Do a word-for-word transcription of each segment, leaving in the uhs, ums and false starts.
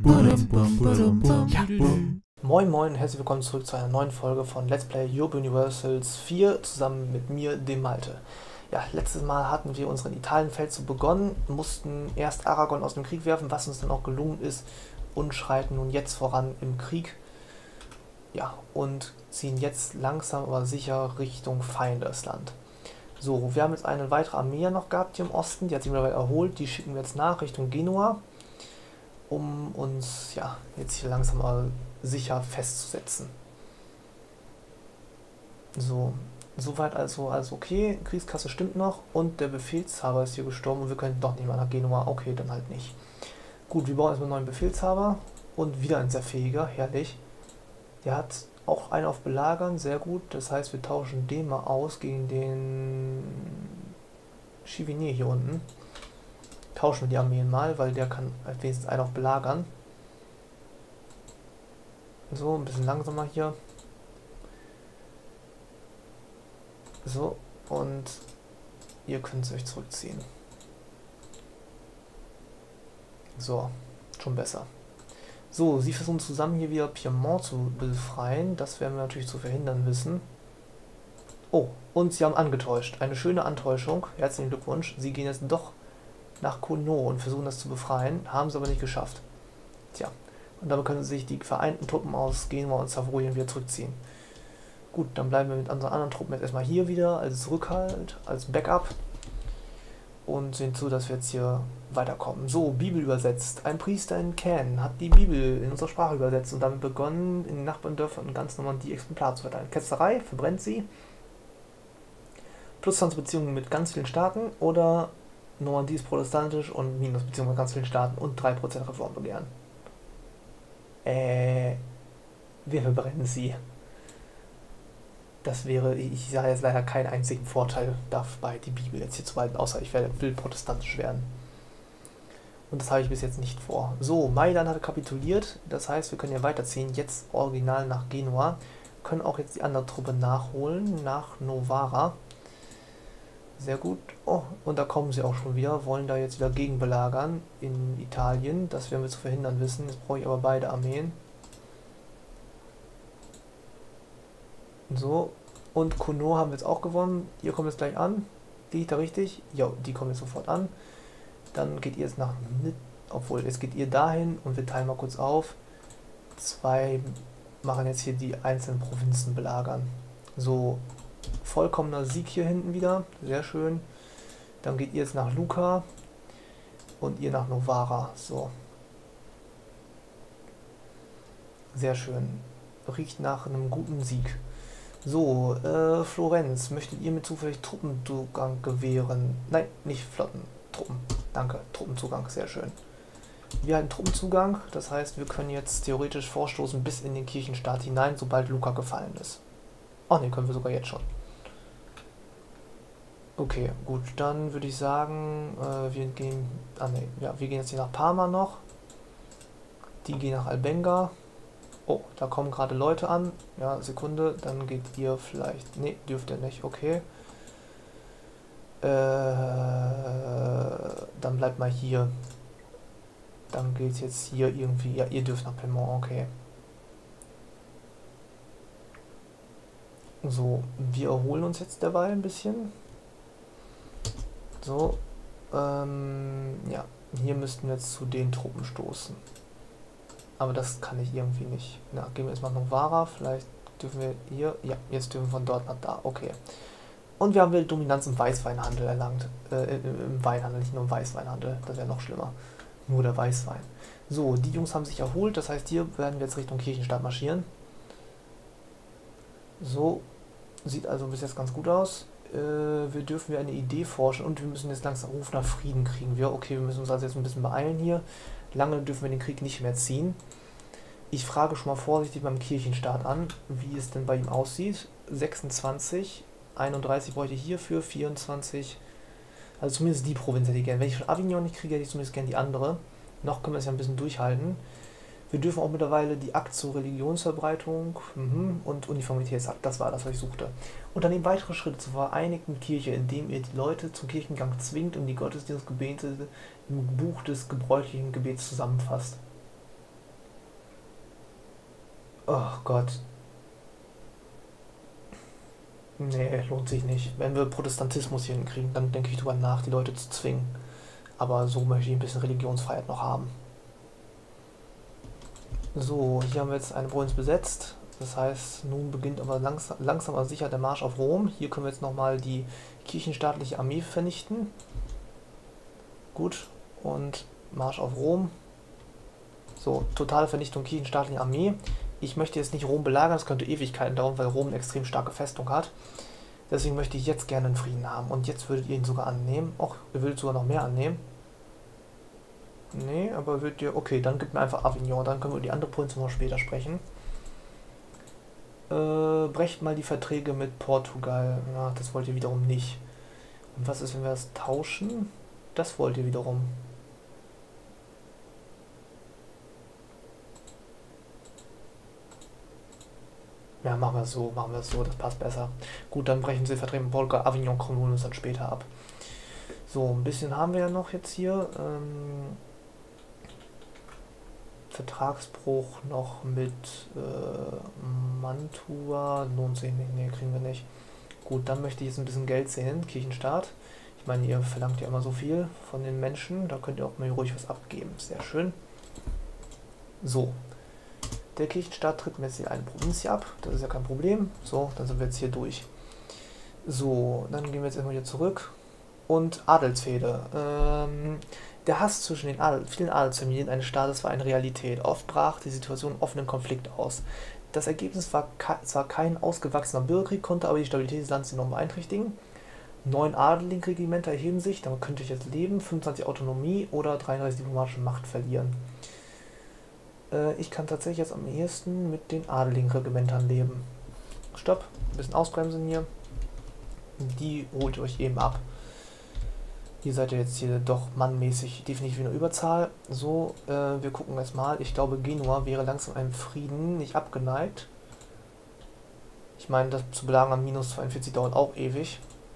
Ja. Moin moin, herzlich willkommen zurück zu einer neuen Folge von Let's Play Europa Universals vier zusammen mit mir, dem Malte. Ja, letztes Mal hatten wir unseren Italienfeldzug begonnen, mussten erst Aragon aus dem Krieg werfen, was uns dann auch gelungen ist, und schreiten nun jetzt voran im Krieg. Ja, und ziehen jetzt langsam aber sicher Richtung Feindesland. So, wir haben jetzt eine weitere Armee noch gehabt hier im Osten, die hat sich mittlerweile erholt, die schicken wir jetzt nach Richtung Genua, um uns ja jetzt hier langsam mal sicher festzusetzen. So, soweit also alles okay, Kriegskasse stimmt noch und der Befehlshaber ist hier gestorben und wir können doch nicht mal nach Genua, okay, dann halt nicht. Gut, wir bauen jetzt einen neuen Befehlshaber und wieder ein sehr fähiger, herrlich. Der hat auch einen auf Belagern, sehr gut, das heißt wir tauschen den mal aus gegen den Chivinier hier unten. Tauschen wir die Armeen mal, weil der kann halt wenigstens einen auf Belagern. So, ein bisschen langsamer hier. So, und ihr könnt euch zurückziehen. So, schon besser. So, sie versuchen zusammen hier wieder Piemont zu befreien. Das werden wir natürlich zu verhindern wissen. Oh, und sie haben angetäuscht. Eine schöne Antäuschung. Herzlichen Glückwunsch. Sie gehen jetzt doch nach Cuno und versuchen das zu befreien. Haben sie aber nicht geschafft. Tja, und damit können sich die vereinten Truppen aus Genua und Savoyen wieder zurückziehen. Gut, dann bleiben wir mit unseren anderen Truppen jetzt erstmal hier wieder als Rückhalt, als Backup. Und sehen zu, dass wir jetzt hier weiterkommen. So, Bibel übersetzt. Ein Priester in Caen hat die Bibel in unsere Sprache übersetzt und damit begonnen, in den Nachbarndörfern und ganz normal die Exemplare zu verteilen. Ketzerei, verbrennt sie. Plusbeziehungen mit ganz vielen Staaten oder Normandie ist protestantisch und Minusbeziehungen mit ganz vielen Staaten und drei Prozent Reformbegehren. Äh, wir verbrennen sie. Das wäre, ich sage jetzt leider keinen einzigen Vorteil dabei, die Bibel jetzt hier zu behalten, außer ich werde, will protestantisch werden. Und das habe ich bis jetzt nicht vor. So, Mailand hat kapituliert, das heißt, wir können ja weiterziehen, jetzt original nach Genua, können auch jetzt die andere Truppe nachholen, nach Novara. Sehr gut. Oh, und da kommen sie auch schon wieder, wollen da jetzt wieder gegenbelagern in Italien, das werden wir zu verhindern wissen, jetzt brauche ich aber beide Armeen. So, und Cuno haben wir jetzt auch gewonnen. Ihr kommt jetzt gleich an. Gehe ich da richtig? Ja, die kommen jetzt sofort an. Dann geht ihr jetzt nach... Obwohl, jetzt geht ihr dahin und wir teilen mal kurz auf. Zwei machen jetzt hier die einzelnen Provinzen belagern. So, vollkommener Sieg hier hinten wieder. Sehr schön. Dann geht ihr jetzt nach Lucca und ihr nach Novara. So. Sehr schön. Riecht nach einem guten Sieg. So, äh, Florenz, möchtet ihr mir zufällig Truppenzugang gewähren? Nein, nicht Flotten, Truppen. Danke, Truppenzugang, sehr schön. Wir haben Truppenzugang, das heißt, wir können jetzt theoretisch vorstoßen bis in den Kirchenstaat hinein, sobald Lucca gefallen ist. Ach ne, können wir sogar jetzt schon. Okay, gut, dann würde ich sagen, äh, wir gehen, ah ne, ja, wir gehen jetzt hier nach Parma noch. Die gehen nach Albenga. Oh, da kommen gerade Leute an. Ja, Sekunde, dann geht ihr vielleicht... Ne, dürft ihr nicht, okay. Äh, dann bleibt mal hier. Dann geht es jetzt hier irgendwie... Ja, ihr dürft nach Piemont, okay. So, wir erholen uns jetzt derweil ein bisschen. So, ähm, ja, hier müssten wir jetzt zu den Truppen stoßen. Aber das kann ich irgendwie nicht. Na, gehen wir jetzt mal nach Novara. Vielleicht dürfen wir hier... Ja, jetzt dürfen wir von dort nach da. Okay. Und wir haben wieder Dominanz im Weißweinhandel erlangt. Äh, im Weinhandel, nicht nur im Weißweinhandel. Das wäre noch schlimmer. Nur der Weißwein. So, die Jungs haben sich erholt. Das heißt, hier werden wir jetzt Richtung Kirchenstadt marschieren. So. Sieht also bis jetzt ganz gut aus. Äh, wir dürfen wir eine Idee forschen. Und wir müssen jetzt langsam Ruf nach Frieden kriegen. Wir, okay, wir müssen uns also jetzt ein bisschen beeilen hier. Lange dürfen wir den Krieg nicht mehr ziehen. Ich frage schon mal vorsichtig beim Kirchenstaat an, wie es denn bei ihm aussieht. sechsundzwanzig, einunddreißig bräuchte ich hierfür, vierundzwanzig. Also zumindest die Provinz hätte ich gerne. Wenn ich schon Avignon nicht kriege, hätte ich zumindest gerne die andere. Noch können wir es ja ein bisschen durchhalten. Wir dürfen auch mittlerweile die Akt zur Religionsverbreitung mhm, und Uniformitätsakt, das war das, was ich suchte. Unternehmen weitere Schritte zur vereinigten Kirche, indem ihr die Leute zum Kirchengang zwingt und die Gottesdienstgebete im Buch des gebräuchlichen Gebets zusammenfasst. Oh Gott. Nee, lohnt sich nicht. Wenn wir Protestantismus hier hinkriegen, dann denke ich drüber nach, die Leute zu zwingen. Aber so möchte ich ein bisschen Religionsfreiheit noch haben. So, hier haben wir jetzt eine Provinz besetzt. Das heißt, nun beginnt aber langsam, langsam aber sicher der Marsch auf Rom. Hier können wir jetzt nochmal die kirchenstaatliche Armee vernichten. Gut, und Marsch auf Rom. So, totale Vernichtung kirchenstaatlicher Armee. Ich möchte jetzt nicht Rom belagern, das könnte Ewigkeiten dauern, weil Rom eine extrem starke Festung hat. Deswegen möchte ich jetzt gerne einen Frieden haben. Und jetzt würdet ihr ihn sogar annehmen. Och, ihr würdet sogar noch mehr annehmen. Nee, aber würdet ihr... Okay, dann gibt mir einfach Avignon. Dann können wir über die andere Provinz noch später sprechen. Äh, brecht mal die Verträge mit Portugal. Na, das wollt ihr wiederum nicht. Und was ist, wenn wir das tauschen? Das wollt ihr wiederum. Ja, machen wir es so, machen wir es so, das passt besser. Gut, dann brechen sie Verträge mit Portugal, Avignon, holen uns dann später ab. So, ein bisschen haben wir ja noch jetzt hier. Ähm, Vertragsbruch noch mit äh, Mantua, lohnt sich nicht, ne, kriegen wir nicht. Gut, dann möchte ich jetzt ein bisschen Geld sehen, Kirchenstaat. Ich meine, ihr verlangt ja immer so viel von den Menschen, da könnt ihr auch mal ruhig was abgeben, sehr schön. So, der Kirchenstaat tritt mir jetzt hier eine Provinz hier ab, das ist ja kein Problem. So, dann sind wir jetzt hier durch. So, dann gehen wir jetzt immer hier zurück. Und Adelsfehde. Ähm, der Hass zwischen den Adel, vielen Adelsfamilien eines Staates war eine Realität. Oft brach die Situation offenen Konflikt aus. Das Ergebnis war zwar kein ausgewachsener Bürgerkrieg, konnte aber die Stabilität des Landes enorm beeinträchtigen. Neun Adeligenregimenter erheben sich, damit könnte ich jetzt leben, fünfundzwanzig Autonomie oder dreiunddreißig diplomatische Macht verlieren. Äh, ich kann tatsächlich jetzt am ehesten mit den Adeligenregimentern leben. Stopp, ein bisschen ausbremsen hier. Die holt ihr euch eben ab. Ihr seid ja jetzt hier doch mannmäßig definitiv in der Überzahl. So, äh, wir gucken jetzt mal. Ich glaube, Genua wäre langsam einem Frieden nicht abgeneigt. Ich meine, das zu belagern am minus zweiundvierzig dauert auch ewig.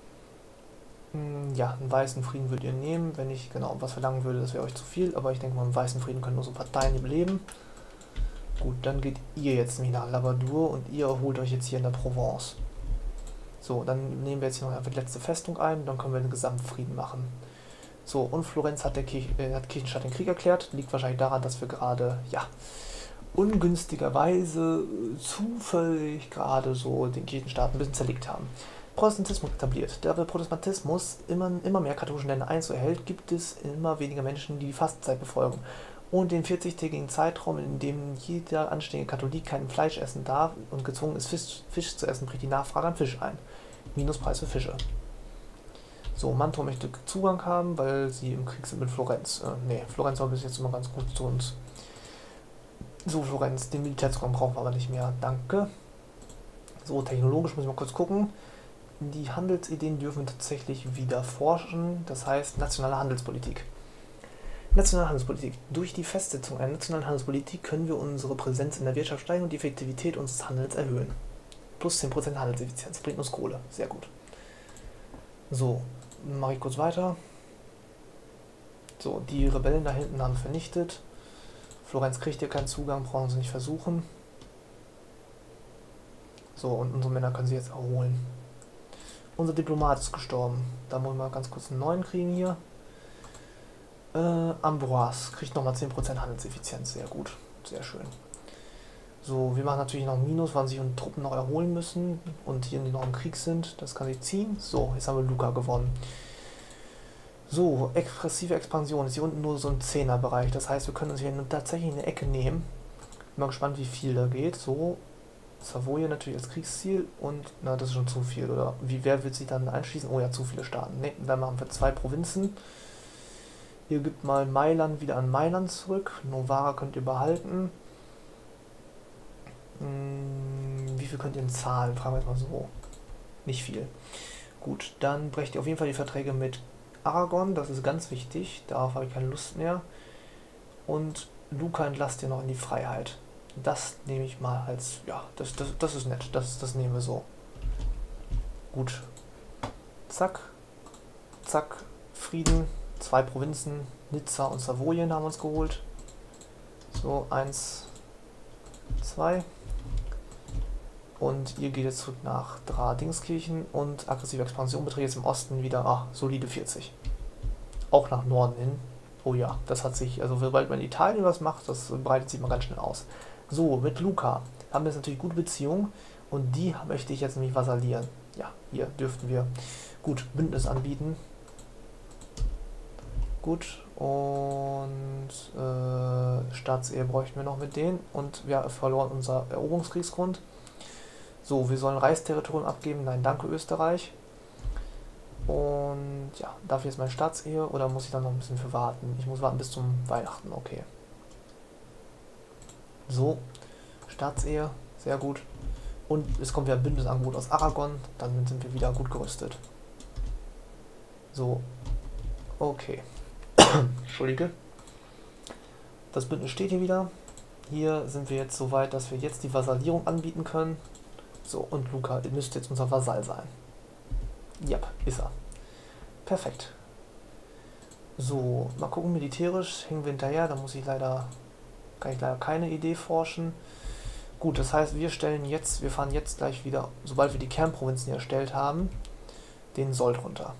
Hm, ja, einen weißen Frieden würdet ihr nehmen. Wenn ich genau was verlangen würde, das wäre euch zu viel. Aber ich denke mal, einen weißen Frieden können nur so Parteien überleben. Gut, dann geht ihr jetzt nämlich nach Labadur und ihr holt euch jetzt hier in der Provence. So, dann nehmen wir jetzt hier noch einfach die letzte Festung ein, dann können wir einen Gesamtfrieden machen. So, und Florenz hat der Kirch, äh, hat Kirchenstaat den Krieg erklärt. Liegt wahrscheinlich daran, dass wir gerade, ja, ungünstigerweise, zufällig gerade so den Kirchenstaat ein bisschen zerlegt haben. Protestantismus etabliert. Da der Protestantismus immer, immer mehr katholische Länder Einzug erhält, gibt es immer weniger Menschen, die die Fastenzeit befolgen. Und den vierzigtägigen Zeitraum, in dem jeder anständige Katholik kein Fleisch essen darf und gezwungen ist, Fisch, Fisch zu essen, bricht die Nachfrage an Fisch ein. Minuspreis für Fische. So, Mantua möchte Zugang haben, weil sie im Krieg sind mit Florenz. Äh, ne, Florenz war bis jetzt immer ganz gut zu uns. So, Florenz, den Militärzugang brauchen wir aber nicht mehr. Danke. So, technologisch muss ich mal kurz gucken. Die Handelsideen dürfen wir tatsächlich wieder forschen. Das heißt, nationale Handelspolitik. Nationale Handelspolitik. Durch die Festsetzung einer nationalen Handelspolitik können wir unsere Präsenz in der Wirtschaft steigern und die Effektivität unseres Handels erhöhen. Plus zehn Prozent Handelseffizienz. Bringt uns Kohle. Sehr gut. So, mache ich kurz weiter. So, die Rebellen da hinten haben vernichtet. Florenz kriegt hier keinen Zugang, brauchen sie nicht versuchen. So, und unsere Männer können sie jetzt erholen. Unser Diplomat ist gestorben. Da wollen wir mal ganz kurz einen neuen kriegen hier. Äh, Ambroise kriegt nochmal zehn Prozent Handelseffizienz. Sehr gut. Sehr schön. So, wir machen natürlich noch Minus, wann sich unsere Truppen noch erholen müssen. Und hier, die noch im Krieg sind, das kann sich ziehen. So, jetzt haben wir Lucca gewonnen. So, expressive Expansion ist hier unten nur so ein Zehner-Bereich. Das heißt, wir können uns hier tatsächlich eine Ecke nehmen. Bin mal gespannt, wie viel da geht. So, Savoyen natürlich als Kriegsziel. Und, na, das ist schon zu viel, oder? Wie, wer wird sich dann einschließen? Oh ja, zu viele Staaten. Ne, dann machen wir zwei Provinzen. Ihr gebt mal Mailand wieder an Mailand zurück. Novara könnt ihr behalten. Hm, wie viel könnt ihr denn zahlen? Fragen wir jetzt mal so. Nicht viel. Gut, dann brecht ihr auf jeden Fall die Verträge mit Aragon. Das ist ganz wichtig. Darauf habe ich keine Lust mehr. Und Lucca entlasst ihr noch in die Freiheit. Das nehme ich mal als... Ja, das, das, das ist nett. Das, das nehmen wir so. Gut. Zack. Zack. Frieden. Zwei Provinzen. Nizza und Savoyen haben uns geholt. So, eins, zwei. Und ihr geht jetzt zurück nach Dra-Dingskirchen und aggressive Expansion beträgt jetzt im Osten wieder, ach, solide vierzig. Auch nach Norden hin. Oh ja, das hat sich, also sobald man in Italien was macht, das breitet sich mal ganz schnell aus. So, mit Luca haben wir jetzt natürlich gute Beziehungen und die möchte ich jetzt nämlich vasallieren. Ja, hier dürften wir gut Bündnis anbieten. Gut, und äh, Staatsehe bräuchten wir noch mit denen und wir verloren unser Eroberungskriegsgrund. So, wir sollen Reichsterritorium abgeben. Nein, danke Österreich. Und ja, darf ich jetzt meine Staatsehe oder muss ich dann noch ein bisschen für warten? Ich muss warten bis zum Weihnachten, okay. So, Staatsehe, sehr gut. Und es kommt wieder ein Bündnisangebot aus Aragon, dann sind wir wieder gut gerüstet. So, okay. Entschuldige. Das Bündnis steht hier wieder. Hier sind wir jetzt so weit, dass wir jetzt die Vasallierung anbieten können. So, und Luca müsste jetzt unser Vasall sein. Ja, ist er. Perfekt. So, mal gucken, militärisch hängen wir hinterher, da muss ich leider, kann ich leider keine Idee forschen. Gut, das heißt, wir stellen jetzt, wir fahren jetzt gleich wieder, sobald wir die Kernprovinzen erstellt haben, den Sold runter.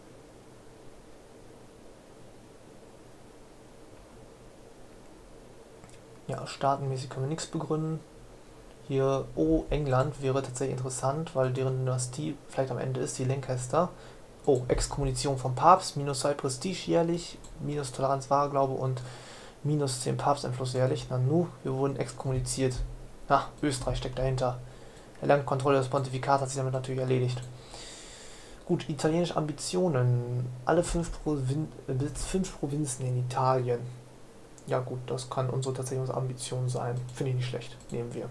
Ja, staatenmäßig können wir nichts begründen. Hier, oh, England wäre tatsächlich interessant, weil deren Dynastie vielleicht am Ende ist, die Lancaster. Oh, Exkommunition vom Papst, minus zwei Prestige jährlich, minus Toleranz wahrer Glaube und minus zehn Papsteinfluss jährlich. Na nu, wir wurden exkommuniziert. Na, Österreich steckt dahinter. Der Landkontrolle des Pontifikats hat sich damit natürlich erledigt. Gut, italienische Ambitionen. Alle fünf, Provin äh, fünf Provinzen in Italien. Ja gut, das kann unsere tatsächlich unsere Ambition sein. Finde ich nicht schlecht. Nehmen wir.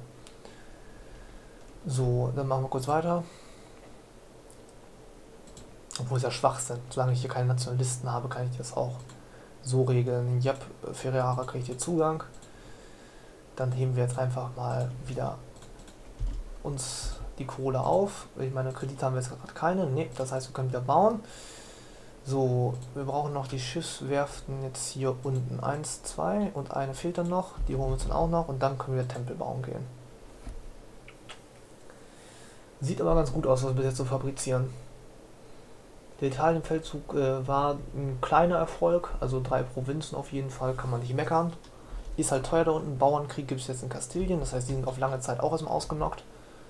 So, dann machen wir kurz weiter. Obwohl es ja Schwachsinn. Solange ich hier keine Nationalisten habe, kann ich das auch so regeln. Jap, Ferrara kriegt hier Zugang. Dann heben wir jetzt einfach mal wieder uns die Kohle auf. Ich meine, Kredite haben wir jetzt gerade keine. Ne, das heißt, wir können wieder bauen. So, wir brauchen noch die Schiffswerften jetzt hier unten. Eins, zwei und eine fehlt dann noch. Die holen wir uns dann auch noch und dann können wir Tempel bauen gehen. Sieht aber ganz gut aus, was wir bis jetzt so fabrizieren. Der Italienfeldzug äh, war ein kleiner Erfolg, also drei Provinzen auf jeden Fall, kann man nicht meckern. Ist halt teuer da unten, Bauernkrieg gibt es jetzt in Kastilien, das heißt, die sind auf lange Zeit auch erstmal ausgenockt.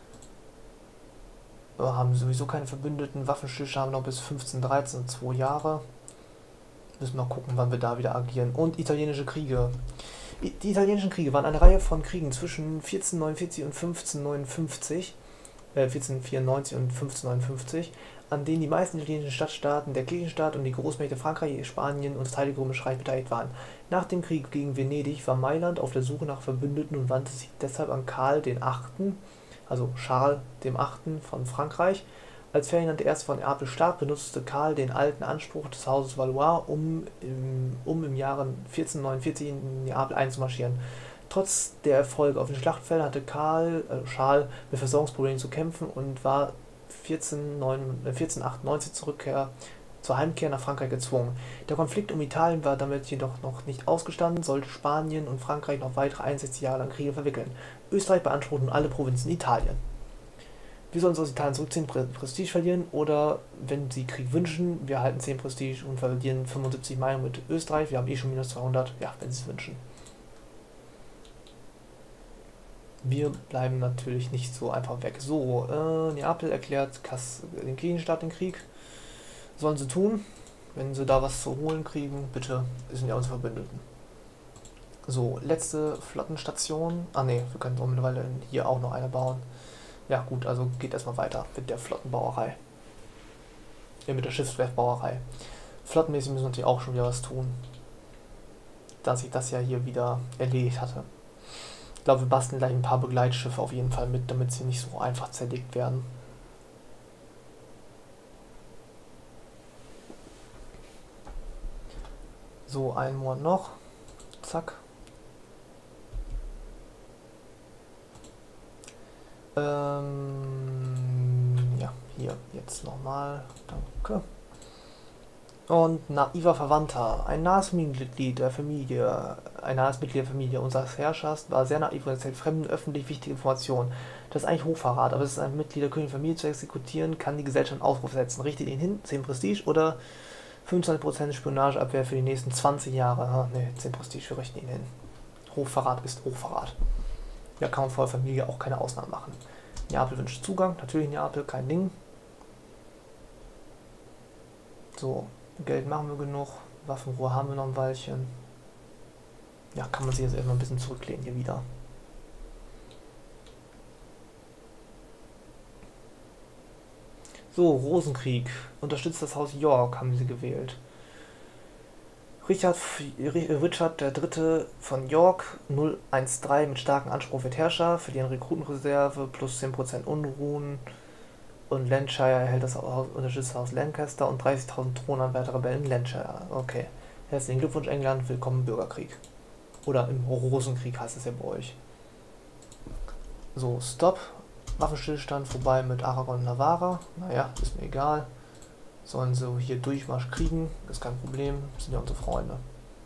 Wir haben sowieso keine Verbündeten, Waffenstillstand haben noch bis fünfzehn dreizehn, zwei Jahre. Müssen wir mal gucken, wann wir da wieder agieren. Und italienische Kriege. Die italienischen Kriege waren eine Reihe von Kriegen zwischen vierzehnhundertneunundvierzig und fünfzehnhundertneunundfünfzig. vierzehnhundertvierundneunzig und fünfzehnhundertneunundfünfzig, an denen die meisten italienischen Stadtstaaten, der Kirchenstaat und die Großmächte Frankreich, Spanien und das Heilige Römische Reich beteiligt waren. Nach dem Krieg gegen Venedig war Mailand auf der Suche nach Verbündeten und wandte sich deshalb an Karl den Achten, also Charles dem Achten von Frankreich. Als Ferdinand der Erste von Neapel starb, benutzte Karl den alten Anspruch des Hauses Valois, um im, um im Jahre vierzehnhundertneunundvierzig in Neapel einzumarschieren. Trotz der Erfolge auf den Schlachtfeldern hatte Karl, äh, Charles mit Versorgungsproblemen zu kämpfen und war vierzehnhundertachtundneunzig Zurückkehr, zur Heimkehr nach Frankreich gezwungen. Der Konflikt um Italien war damit jedoch noch nicht ausgestanden, sollte Spanien und Frankreich noch weitere einundsechzig Jahre lang Kriege verwickeln. Österreich beanspruchte nun alle Provinzen Italien. Wir sollen uns aus Italien zurückziehen, Prestige verlieren oder, wenn sie Krieg wünschen, wir halten zehn Prestige und verlieren fünfundsiebzig Meilen mit Österreich, wir haben eh schon minus zweihundert, ja, wenn sie es wünschen. Wir bleiben natürlich nicht so einfach weg. So, äh, Neapel erklärt Kass, den Kirchenstaat den Krieg. Sollen sie tun. Wenn sie da was zu holen kriegen, bitte, sind ja unsere Verbündeten. So, letzte Flottenstation. Ah ne, wir können mittlerweile hier auch noch eine bauen. Ja gut, also geht erstmal weiter mit der Flottenbauerei. Ja, mit der Schiffswerftbauerei. Flottenmäßig müssen wir natürlich auch schon wieder was tun. Da sich das ja hier wieder erledigt hatte. Ich glaube, wir basteln gleich ein paar Begleitschiffe auf jeden Fall mit, damit sie nicht so einfach zerlegt werden. So, einen Monat noch. Zack. Ähm, ja, hier, jetzt nochmal. Danke. Und naiver Verwandter, ein nahes Familienmitglied der Familie ein nahes Mitglied der Familie unseres Herrschers, war sehr naiv und erzählt Fremden öffentlich wichtige Informationen. Das ist eigentlich Hochverrat, aber es ist ein Mitglied der königlichen Familie zu exekutieren, kann die Gesellschaft einen Aufruf setzen. Richtet ihn hin, zehn Prestige oder fünfundzwanzig Prozent Spionageabwehr für die nächsten zwanzig Jahre. Ah, ne, zehn Prestige, wir richten ihn hin. Hochverrat ist Hochverrat. Da kann man vor der Familie auch keine Ausnahmen machen. Neapel wünscht Zugang, natürlich Neapel, kein Ding. So, Geld machen wir genug, Waffenruhe haben wir noch ein Weilchen. Ja, kann man sich jetzt erstmal ein bisschen zurücklehnen hier wieder. So, Rosenkrieg. Unterstützt das Haus York, haben sie gewählt. Richard, Richard der Dritte von York, null eins drei mit starkem Anspruch wird Herrscher, für die Rekrutenreserve plus zehn Prozent Unruhen. Und Lancashire erhält das Haus, unterstützt das Haus Lancaster und dreißigtausend Thronanwärter Rebellen in Lancashire. Okay. Herzlichen Glückwunsch, England. Willkommen im Bürgerkrieg. Oder im Rosenkrieg heißt es ja bei euch. So, Stopp. Waffenstillstand vorbei mit Aragon und Navarra. Naja, ist mir egal. Sollen sie hier Durchmarsch kriegen, ist kein Problem, sind ja unsere Freunde.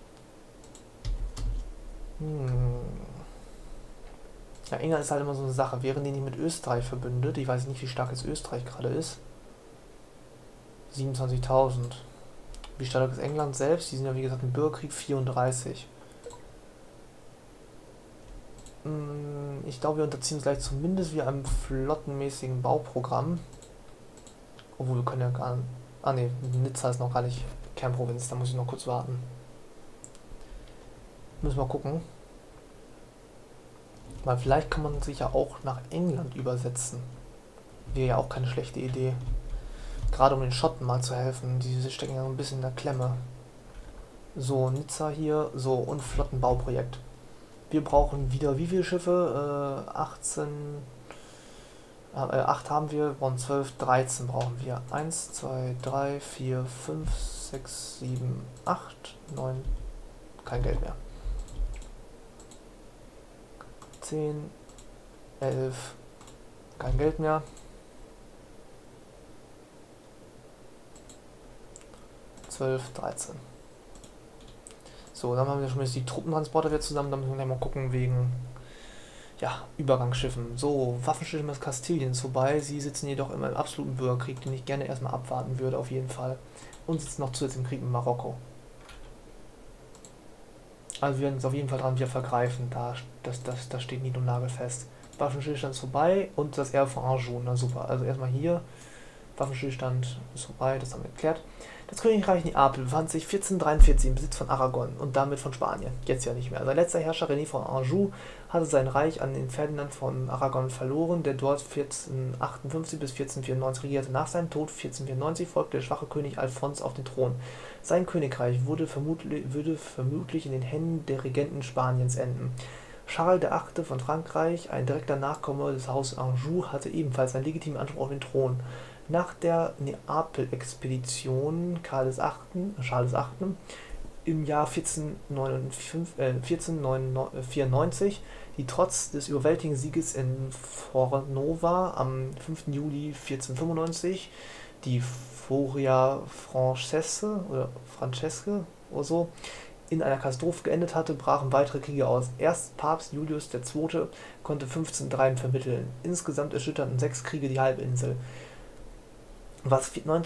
Hm. Ja, England ist halt immer so eine Sache, wären die nicht mit Österreich verbündet, ich weiß nicht, wie stark jetzt Österreich gerade ist. siebenundzwanzigtausend. Wie stark ist England selbst? Die sind ja wie gesagt im Bürgerkrieg vierunddreißig. Hm, ich glaube, wir unterziehen uns gleich zumindest wie einem flottenmäßigen Bauprogramm. Obwohl wir können ja gar nicht. Ah ne, Nizza ist noch gar nicht Kernprovinz, da muss ich noch kurz warten. Müssen wir gucken. Weil vielleicht kann man sich ja auch nach England übersetzen. Wäre ja auch keine schlechte Idee. Gerade um den Schotten mal zu helfen, die stecken ja so ein bisschen in der Klemme. So, Nizza hier, so, und Flottenbauprojekt. Wir brauchen wieder wie viele Schiffe? Äh, achtzehn... acht haben wir, und zwölf, dreizehn brauchen wir. eins, zwei, drei, vier, fünf, sechs, sieben, acht, neun, kein Geld mehr. zehn, elf, kein Geld mehr. zwölf, dreizehn. So, dann haben wir schon mal die Truppentransporter wieder zusammen, dann müssen wir gleich mal gucken wegen... Ja, Übergangsschiffen. So, Waffenschiffe des Kastiliens vorbei. Sie sitzen jedoch immer im absoluten Bürgerkrieg, den ich gerne erstmal abwarten würde, auf jeden Fall. Und sitzen noch zusätzlich im Krieg mit Marokko. Also wir werden uns auf jeden Fall dran wieder vergreifen. Da, das, das, das steht nicht und nagelfest. Waffenstillstand ist vorbei und das Erbe von Anjou. Na super. Also erstmal hier. Waffenstillstand ist vorbei, das haben wir geklärt. Das Königreich Neapel befand sich vierzehnhundertdreiundvierzig im Besitz von Aragon und damit von Spanien. Jetzt ja nicht mehr. Sein letzter Herrscher René von Anjou hatte sein Reich an den Ferdinand von Aragon verloren, der dort vierzehnhundertachtundfünfzig bis vierzehnhundertvierundneunzig regierte. Nach seinem Tod vierzehnhundertvierundneunzig folgte der schwache König Alphons auf den Thron. Sein Königreich wurde vermutlich, würde vermutlich in den Händen der Regenten Spaniens enden. Charles der Achte von Frankreich, ein direkter Nachkomme des Hauses Anjou, hatte ebenfalls einen legitimen Anspruch auf den Thron. Nach der Neapel-Expedition Karl der Achte, Charles der Achte im Jahr vierzehnhundertvierundneunzig, die trotz des überwältigenden Sieges in Fornova am fünften Juli vierzehnhundertfünfundneunzig, die Foria Francese oder Francesche oder so, in einer Katastrophe geendet hatte, brachen weitere Kriege aus. Erst Papst Julius der Zweite konnte fünfzehnhundertdrei vermitteln. Insgesamt erschütterten sechs Kriege die Halbinsel. Was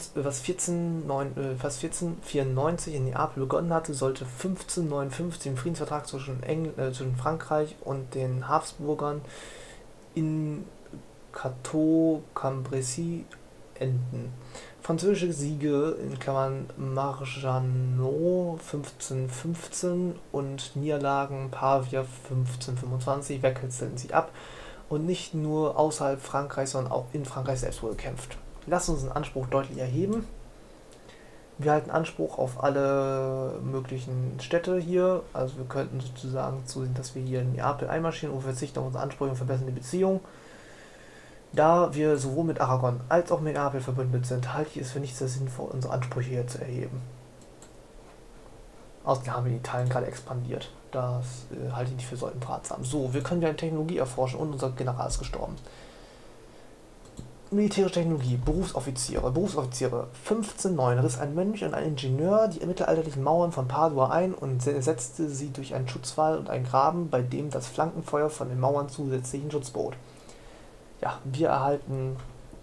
vierzehnhundertvierundneunzig in Neapel begonnen hatte, sollte fünfzehnhundertneunundfünfzig im Friedensvertrag zwischen, Engl äh, zwischen Frankreich und den Habsburgern in Cateau-Cambrésis enden. Französische Siege in Klammern Maginot fünfzehnhundertfünfzehn und Niederlagen Pavia fünfzehnhundertfünfundzwanzig wechselten sie ab und nicht nur außerhalb Frankreichs, sondern auch in Frankreich selbst wurde gekämpft. Lasst uns den Anspruch deutlich erheben. Wir halten Anspruch auf alle möglichen Städte hier. Also wir könnten sozusagen zusehen, dass wir hier in Neapel einmarschieren und verzichten auf unsere Ansprüche und verbessern die Beziehung. Da wir sowohl mit Aragon als auch mit Neapel verbündet sind, halte ich es für nicht sehr sinnvoll, unsere Ansprüche hier zu erheben. Außerdem haben wir in Italien gerade expandiert. Das äh, halte ich nicht für sollten ratsam. So, wir können ja eine Technologie erforschen und unser General ist gestorben. Militärische Technologie, Berufsoffiziere, Berufsoffiziere. fünfzehnhundertneun riss ein Mönch und ein Ingenieur die mittelalterlichen Mauern von Padua ein und setzte sie durch einen Schutzwall und einen Graben, bei dem das Flankenfeuer von den Mauern zusätzlichen Schutz bot. Ja, wir erhalten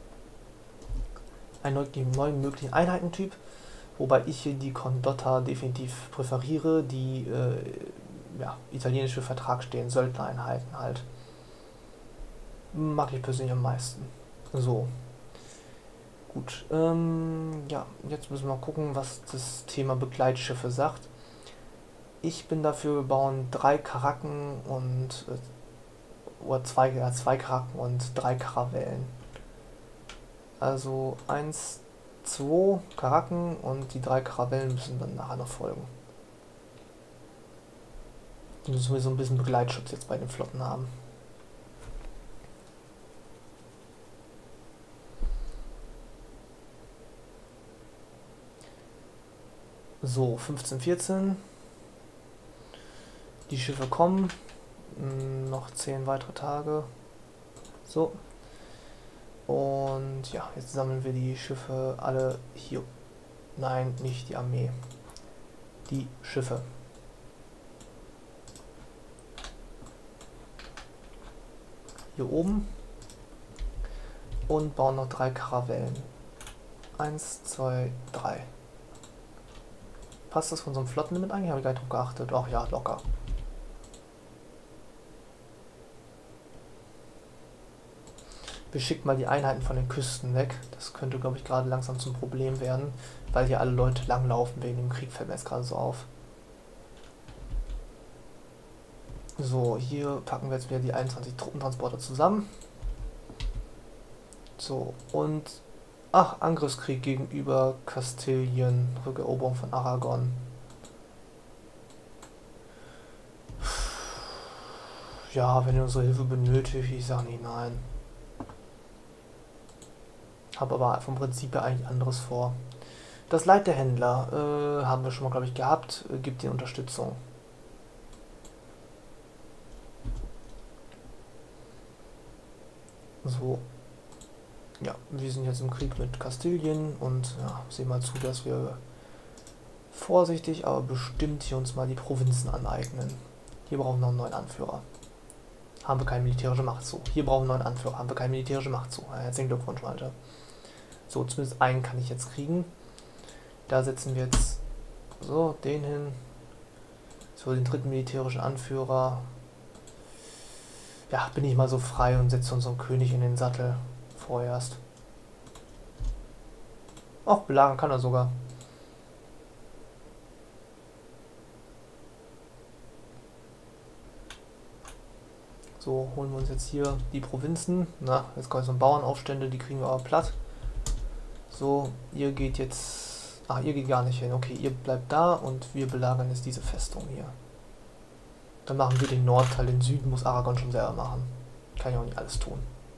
einen neuen möglichen Einheitentyp, wobei ich hier die Condotta definitiv präferiere, die äh, ja, italienisch für Vertrag stehen, Söldnereinheiten halt. Mag ich persönlich am meisten. So. Gut. Ähm, ja, jetzt müssen wir mal gucken, was das Thema Begleitschiffe sagt. Ich bin dafür, wir bauen drei Karaken und äh, oder zwei, ja, zwei Karaken und drei Karavellen. Also eins, zwei Karaken und die drei Karavellen müssen dann nachher noch folgen. Dann müssen wir so ein bisschen Begleitschutz jetzt bei den Flotten haben. So, fünfzehn, vierzehn. Die Schiffe kommen. Hm, noch zehn weitere Tage. So. Und ja, jetzt sammeln wir die Schiffe alle hier. Nein, nicht die Armee. Die Schiffe. Hier oben. Und bauen noch drei Karavellen. Eins, zwei, drei. Passt das von unserem Flottenlimit eigentlich? Habe ich gar nicht drauf geachtet. Ach ja, locker. Wir schicken mal die Einheiten von den Küsten weg. Das könnte, glaube ich, gerade langsam zum Problem werden, weil hier alle Leute langlaufen wegen dem Krieg, fällt mir jetzt gerade so auf. So, hier packen wir jetzt wieder die einundzwanzig Truppentransporter zusammen. So, und... Ach, Angriffskrieg gegenüber Kastilien, Rückeroberung von Aragon. Ja, wenn ihr unsere Hilfe benötigt, ich sage nicht nein. Habe aber vom Prinzip her eigentlich anderes vor. Das Leid der Händler äh, haben wir schon mal, glaube ich, gehabt. Äh, gibt die Unterstützung. So. Ja, wir sind jetzt im Krieg mit Kastilien und ja, sehen mal zu, dass wir vorsichtig, aber bestimmt hier uns mal die Provinzen aneignen. Hier brauchen wir noch einen neuen Anführer. Haben wir keine militärische Macht zu. Hier brauchen wir einen neuen Anführer. Haben wir keine militärische Macht zu. Ja, herzlichen Glückwunsch, Alter. So, zumindest einen kann ich jetzt kriegen. Da setzen wir jetzt so den hin. So, den dritten militärischen Anführer. Ja, bin ich mal so frei und setze unseren König in den Sattel. Vorerst. Auch belagern kann er sogar. So, holen wir uns jetzt hier die Provinzen. Na, jetzt kommen so Bauernaufstände, die kriegen wir aber platt. So, ihr geht jetzt... Ah, ihr geht gar nicht hin. Okay, ihr bleibt da und wir belagern jetzt diese Festung hier. Dann machen wir den Nordteil, den Süden muss Aragon schon selber machen. Kann ja auch nicht alles tun.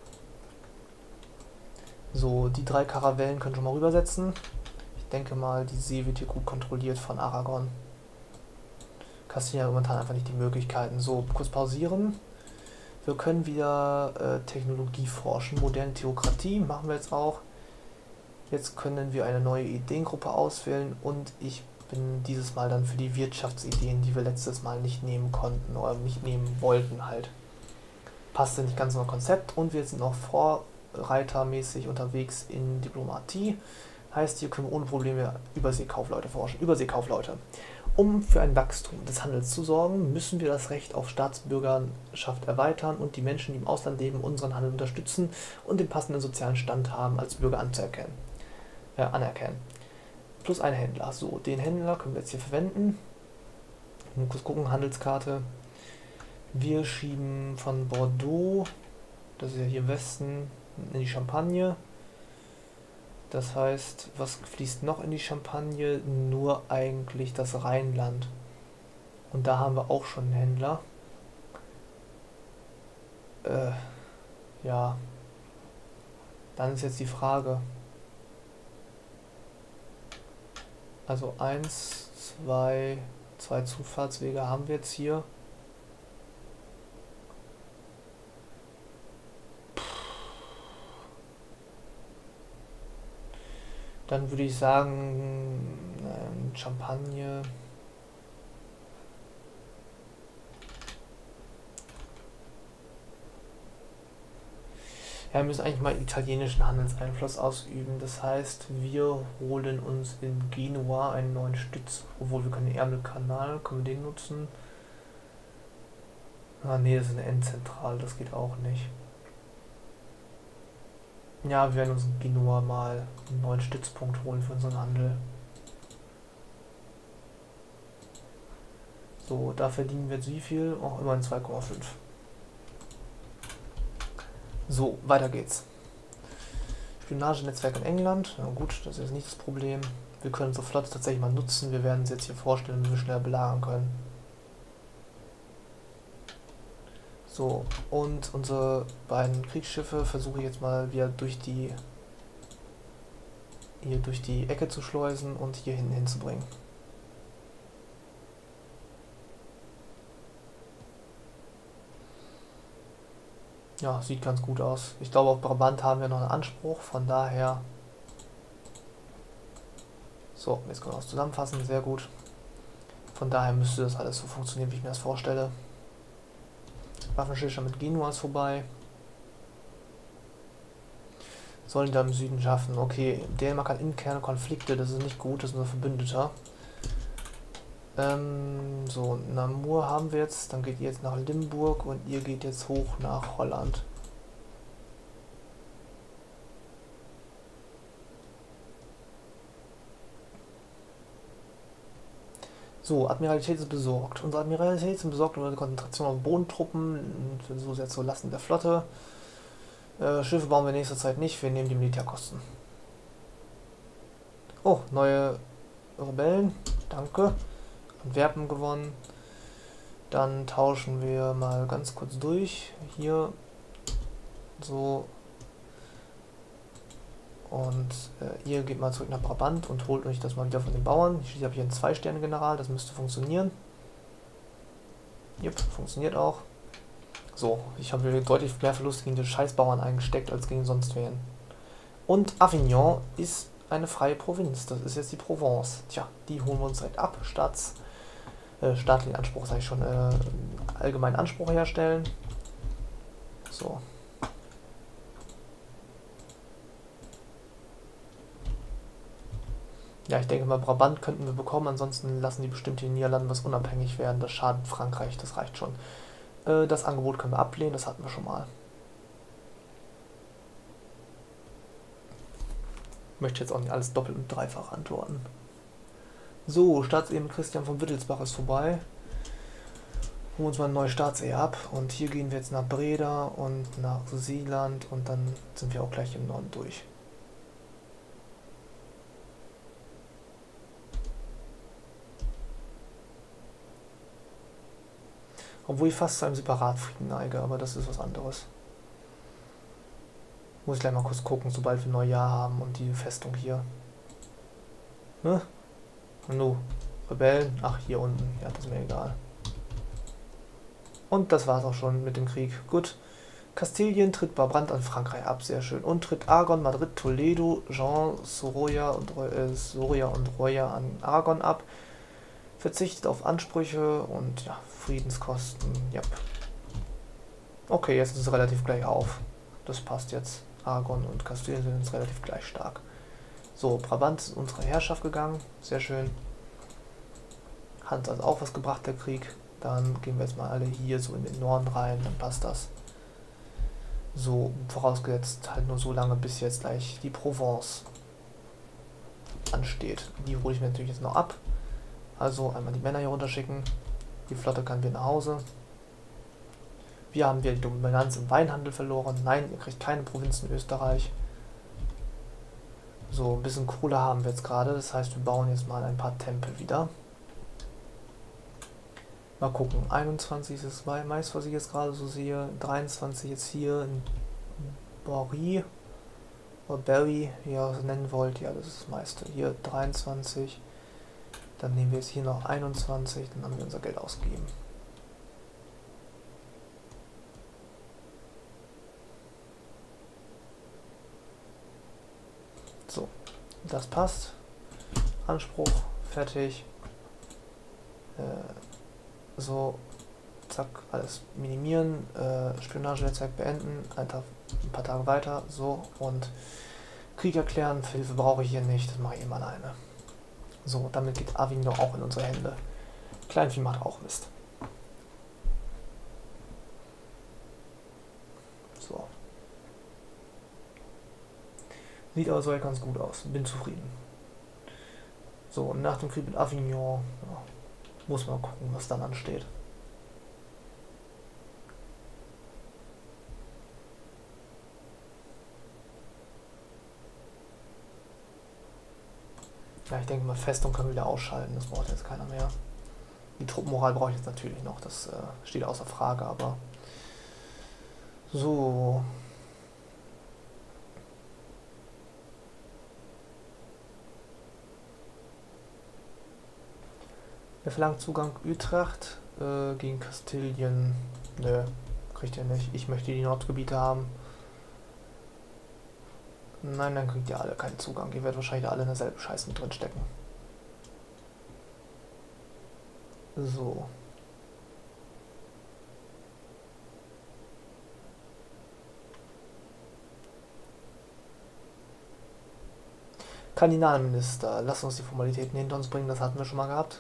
So, die drei Karavellen können schon mal rübersetzen. Ich denke mal, die See wird hier gut kontrolliert von Aragon. Kastilien hat momentan einfach nicht die Möglichkeiten. So, kurz pausieren. Wir können wieder äh, Technologie forschen. Moderne Theokratie machen wir jetzt auch. Jetzt können wir eine neue Ideengruppe auswählen und ich bin dieses Mal dann für die Wirtschaftsideen, die wir letztes Mal nicht nehmen konnten oder nicht nehmen wollten halt. Passte nicht ganz unser Konzept und wir sind noch vorreitermäßig unterwegs in Diplomatie. Heißt, hier können wir ohne Probleme Überseekaufleute forschen. Überseekaufleute. Um für ein Wachstum des Handels zu sorgen, müssen wir das Recht auf Staatsbürgerschaft erweitern und die Menschen, die im Ausland leben, unseren Handel unterstützen und den passenden sozialen Stand haben, als Bürger anzuerkennen. Äh, anerkennen. Plus ein Händler. So, den Händler können wir jetzt hier verwenden. Mal kurz gucken, Handelskarte. Wir schieben von Bordeaux, das ist ja hier im Westen, in die Champagne. Das heißt, was fließt noch in die Champagne? Nur eigentlich das Rheinland. Und da haben wir auch schon einen Händler. Äh, ja. Dann ist jetzt die Frage. Also eins, zwei, zwei Zufahrtswege haben wir jetzt hier. Dann würde ich sagen, ähm, Champagne. Ja, wir müssen eigentlich mal italienischen Handelseinfluss ausüben. Das heißt, wir holen uns in Genua einen neuen Stütz. Obwohl wir können den Ärmelkanal, können wir den nutzen? Ah nee, das ist eine Endzentrale, das geht auch nicht. Ja, wir werden uns in Genua mal einen neuen Stützpunkt holen für unseren Handel. So, da verdienen wir jetzt wie viel? Auch immerhin zwei Komma fünf. So, weiter geht's. Spionagenetzwerk in England. Na gut, das ist jetzt nicht das Problem. Wir können unsere Flotte tatsächlich mal nutzen. Wir werden sie jetzt hier vorstellen, wie wir schneller belagern können. So, und unsere beiden Kriegsschiffe versuche ich jetzt mal wieder durch die hier durch die Ecke zu schleusen und hier hinten hinzubringen. Ja, sieht ganz gut aus. Ich glaube, auf Brabant haben wir noch einen Anspruch, von daher... So, jetzt können wir das zusammenfassen, sehr gut. Von daher müsste das alles so funktionieren, wie ich mir das vorstelle. Waffenstillstand mit Genua ist vorbei. Sollen da im Süden schaffen. Okay, Dänemark hat interne Konflikte, das ist nicht gut, das ist unser Verbündeter. Ähm, so, Namur haben wir jetzt, dann geht ihr jetzt nach Limburg und ihr geht jetzt hoch nach Holland. So, Admiralität ist besorgt. Unsere Admiralität ist besorgt über die Konzentration auf Bodentruppen, so sehr zur Lasten der Flotte. Äh, Schiffe bauen wir in nächster Zeit nicht, wir nehmen die Militärkosten. Oh, neue Rebellen, danke. Antwerpen gewonnen. Dann tauschen wir mal ganz kurz durch. Hier so. Und äh, ihr geht mal zurück nach Brabant und holt euch das mal wieder von den Bauern. Ich habe hier einen zwei Sterne General, das müsste funktionieren. Jupp, funktioniert auch. So, ich habe hier deutlich mehr Verluste gegen die Scheißbauern eingesteckt als gegen sonst wen. Und Avignon ist eine freie Provinz. Das ist jetzt die Provence. Tja, die holen wir uns direkt ab. Staats, äh, staatlichen Anspruch, sage ich schon, äh, allgemeinen Anspruch herstellen. So. Ja, ich denke mal, Brabant könnten wir bekommen, ansonsten lassen die bestimmt die Niederlande was unabhängig werden. Das schadet Frankreich, das reicht schon. Äh, das Angebot können wir ablehnen, das hatten wir schon mal. Ich möchte jetzt auch nicht alles doppelt und dreifach antworten. So, Staatsehe Christian von Wittelsbach ist vorbei. Holen wir uns mal eine neue Staatsehe ab. Und hier gehen wir jetzt nach Breda und nach Seeland und dann sind wir auch gleich im Norden durch. Obwohl ich fast zu einem Separatfrieden neige, aber das ist was anderes. Muss ich gleich mal kurz gucken, sobald wir Neujahr haben und die Festung hier. Ne? No. Rebellen? Ach, hier unten. Ja, das ist mir egal. Und das war's auch schon mit dem Krieg. Gut. Kastilien tritt Brabant an Frankreich ab, sehr schön. Und tritt Aragon, Madrid, Toledo, Jean, Soroya und, äh, Soria und Roya an Aragon ab. Verzichtet auf Ansprüche und ja, Friedenskosten. Ja. Okay, jetzt ist es relativ gleich auf. Das passt jetzt. Aragon und Kastilien sind jetzt relativ gleich stark. So, Brabant ist in unsere Herrschaft gegangen. Sehr schön. Hat also auch was gebracht, der Krieg. Dann gehen wir jetzt mal alle hier so in den Norden rein, dann passt das. So, vorausgesetzt halt nur so lange, bis jetzt gleich die Provence ansteht. Die hole ich mir natürlich jetzt noch ab. Also einmal die Männer hier runterschicken. Die Flotte kann wieder nach Hause. Wir haben wieder die Dominanz im Weinhandel verloren. Nein, ihr kriegt keine Provinz in Österreich. So, ein bisschen Kohle haben wir jetzt gerade. Das heißt, wir bauen jetzt mal ein paar Tempel wieder. Mal gucken. einundzwanzig ist das meist, was ich jetzt gerade so sehe. dreiundzwanzig jetzt hier in Borry. Oder Berry, wie ihr es nennen wollt. Ja, das ist das meiste. Hier dreiundzwanzig. Dann nehmen wir jetzt hier noch einundzwanzig. Dann haben wir unser Geld ausgegeben. So. Das passt. Anspruch, fertig. Äh, so, zack, alles minimieren. Äh, Spionagenetzwerk beenden. Ein, Tag, ein paar Tage weiter. So, und Krieg erklären. Hilfe brauche ich hier nicht. Das mache ich immer alleine. So, damit geht Avignon auch in unsere Hände. Kleinvieh macht auch Mist. So. Sieht aber soweit ganz gut aus. Bin zufrieden. So, und nach dem Krieg mit Avignon ja, muss man gucken, was dann ansteht. Ja, ich denke mal, Festung können wir wieder ausschalten. Das braucht jetzt keiner mehr. Die Truppenmoral brauche ich jetzt natürlich noch. Das äh, steht außer Frage, aber... So... Wer verlangt Zugang Utrecht äh, gegen Kastilien? Nö, kriegt ihr nicht. Ich möchte die Nordgebiete haben. Nein, dann kriegt ihr alle keinen Zugang. Ihr werdet wahrscheinlich alle in derselben Scheiße mit drin stecken. So. Kardinalminister. Lass uns die Formalitäten hinter uns bringen. Das hatten wir schon mal gehabt.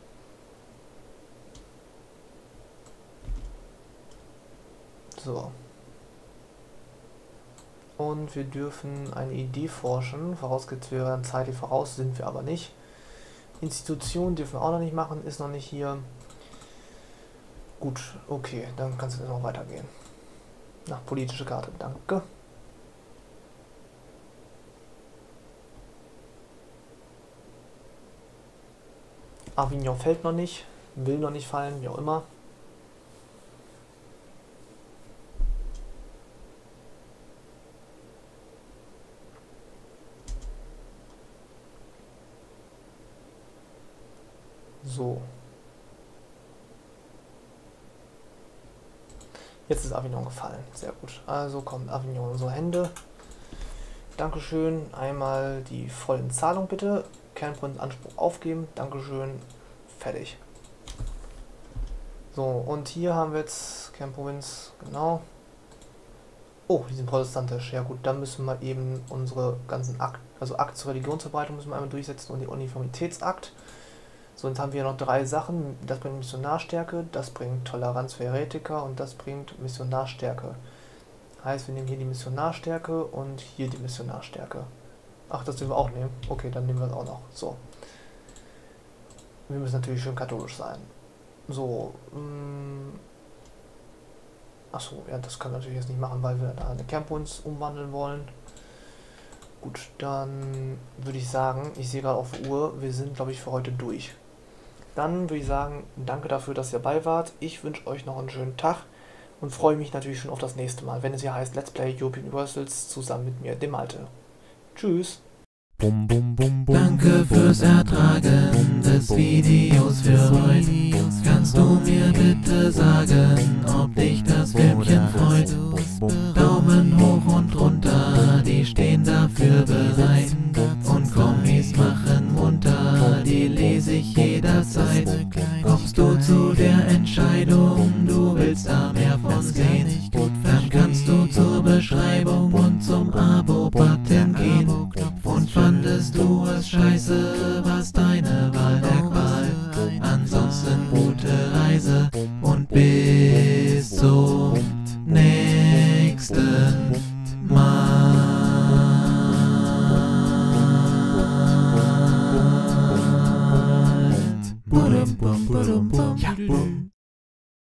So. Und wir dürfen eine Idee forschen. Vorausgesetzt wir werden zeitlich voraus, sind wir aber nicht. Institutionen dürfen wir auch noch nicht machen, ist noch nicht hier. Gut, okay, dann kannst du jetzt noch weitergehen. Na, politische Karte, danke. Avignon fällt noch nicht, will noch nicht fallen, wie auch immer. So. Jetzt ist Avignon gefallen. Sehr gut. Also kommt Avignon in unsere Hände. Dankeschön. Einmal die vollen Zahlungen bitte. Kernprovinz Anspruch aufgeben. Dankeschön. Fertig. So, und hier haben wir jetzt Kernprovinz. Genau. Oh, die sind protestantisch. Ja gut, dann müssen wir eben unsere ganzen Akt, also Akt zur Religionsverbreitung müssen wir einmal durchsetzen und den Uniformitätsakt. So, jetzt haben wir noch drei Sachen. Das bringt Missionarstärke, das bringt Toleranz für Heretiker und das bringt Missionarstärke. Heißt, wir nehmen hier die Missionarstärke und hier die Missionarstärke. Ach, das dürfen wir auch nehmen. Okay, dann nehmen wir das auch noch. So. Wir müssen natürlich schön katholisch sein. So. Ähm Achso, ja, das können wir natürlich jetzt nicht machen, weil wir da eine Kernprovinz umwandeln wollen. Gut, dann würde ich sagen, ich sehe gerade auf die Uhr, wir sind, glaube ich, für heute durch. Dann würde ich sagen, danke dafür, dass ihr dabei wart. Ich wünsche euch noch einen schönen Tag und freue mich natürlich schon auf das nächste Mal, wenn es hier heißt Let's Play European Universals zusammen mit mir, dem Malte. Tschüss! Danke fürs Ertragen des Videos für heute. Kannst du mir bitte sagen, ob dich das Filmchen freut? Daumen hoch und runter, die stehen dafür bereit. Und Kommis machen munter, die lese ich jederzeit. Kommst du zu der Entscheidung, du willst da mehr von sehen? Dann kannst du zur Beschreibung und zum Abo-Button gehen. Und fandest du es scheiße, was deine Wahl der Qual. Ansonsten gute Reise und bis zum nächsten Mal.